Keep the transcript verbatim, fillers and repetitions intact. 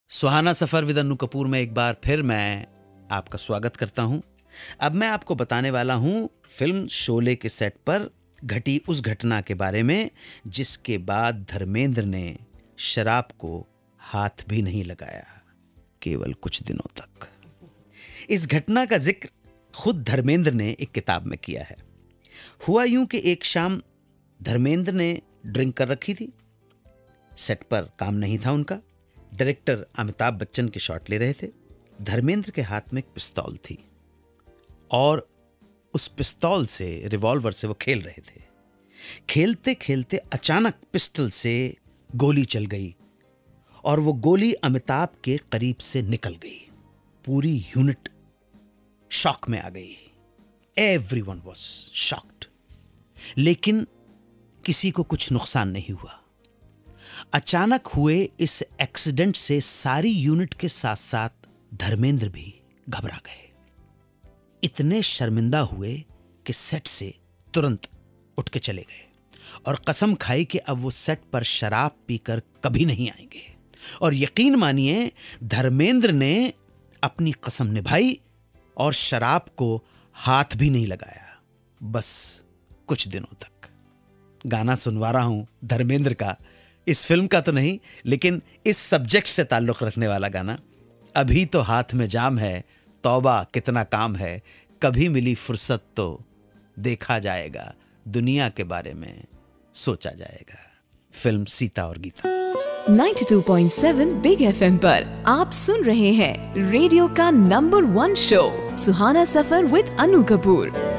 सुहाना Safar with Annu Kapoor में एक बार फिर मैं आपका स्वागत करता हूं। अब मैं आपको बताने वाला हूं फिल्म शोले के सेट पर घटी उस घटना के बारे में जिसके बाद धर्मेंद्र ने शराब को हाथ भी नहीं लगाया, केवल कुछ दिनों तक। इस घटना का जिक्र खुद धर्मेंद्र ने एक किताब में किया है। हुआ यूं कि एक शाम धर्मेंद्र ने ड्रिंक कर रखी थी। सेट पर काम नहीं था उनका। डायरेक्टर अमिताभ बच्चन के शॉट ले रहे थे। धर्मेंद्र के हाथ में एक पिस्तौल थी और उस पिस्तौल से, रिवॉल्वर से वो खेल रहे थे। खेलते खेलते अचानक पिस्टल से गोली चल गई और वो गोली अमिताभ के करीब से निकल गई। पूरी यूनिट शॉक में आ गई। एवरीवन वाज शॉक्ड, लेकिन किसी को कुछ नुकसान नहीं हुआ। अचानक हुए इस एक्सीडेंट से सारी यूनिट के साथ साथ धर्मेंद्र भी घबरा गए। इतने शर्मिंदा हुए कि सेट से तुरंत उठ के चले गए और कसम खाई कि अब वो सेट पर शराब पीकर कभी नहीं आएंगे। और यकीन मानिए, धर्मेंद्र ने अपनी कसम निभाई और शराब को हाथ भी नहीं लगाया, बस कुछ दिनों तक। गाना सुनवा रहा हूं धर्मेंद्र का, इस फिल्म का तो नहीं, लेकिन इस सब्जेक्ट से ताल्लुक रखने वाला गाना। अभी तो हाथ में जाम है, तौबा कितना काम है, कभी मिली फुर्सत तो देखा जाएगा, दुनिया के बारे में सोचा जाएगा। Film Seeta Aur Geeta. Ninety two point seven big FM पर आप सुन रहे हैं रेडियो का number one show Suhana Safar with Annu Kapoor.